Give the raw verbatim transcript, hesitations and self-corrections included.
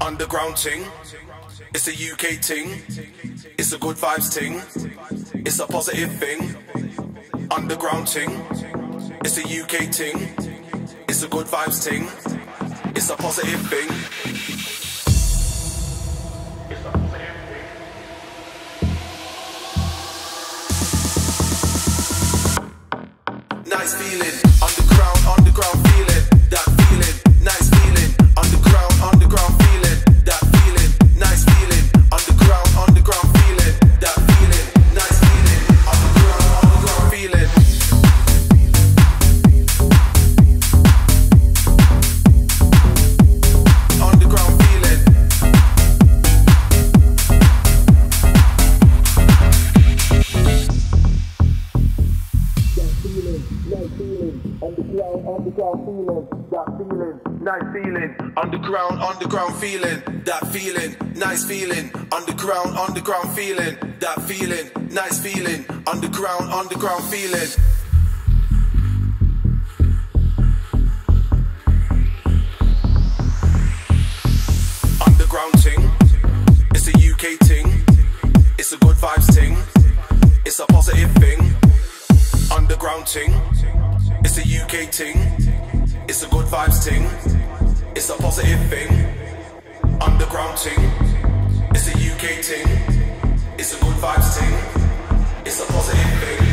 Underground ting, it's a U K ting, it's a good vibes ting, it's a positive thing. Underground ting, it's a U K ting, it's a good vibes ting, it's a positive thing. It's a positive thing. Nice feeling, underground, underground feeling, that feeling, nice feeling, underground, underground feeling, that feeling, nice feeling, underground, underground feeling, that feeling, nice feeling, underground, underground feeling. Underground feeling. That feeling, underground, underground feeling, that feeling, nice feeling, underground, underground feeling, that feeling, nice feeling, underground, underground feeling. Underground ting, it's a U K ting, it's a good vibes ting, it's a positive thing. Underground ting, it's a U K ting, it's a good vibes ting, it's a positive thing. Underground ting, it's a U K ting, it's a good vibes ting, it's a positive thing.